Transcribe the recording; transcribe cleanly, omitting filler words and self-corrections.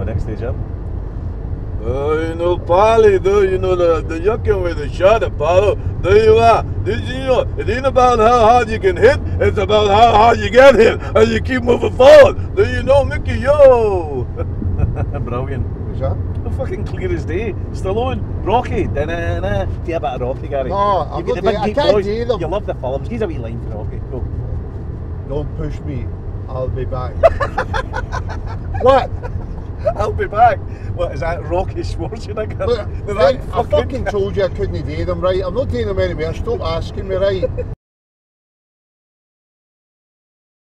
the next stage up. You know, Polly, you know, the yucking with the shot at Paulo. There you are. Did you know? It ain't about how hard you can hit, it's about how hard you get hit and you keep moving forward. Do you know, Mickey? Yo! Brilliant. Who's that? Oh, fucking clear as day. Stallone, Rocky. Da-na-na. Do a bit of Rocky, Gary. No, I'm You get not the I big can't boys. do them. You love the films. Here's a wee line for Rocky. Go. Don't push me. I'll be back. What? I'll be back. What is that, Rocky Schwarzenegger? Look, With right, that I fucking told you I couldn't do them, right? I'm not doing them anymore. Stop asking me, right?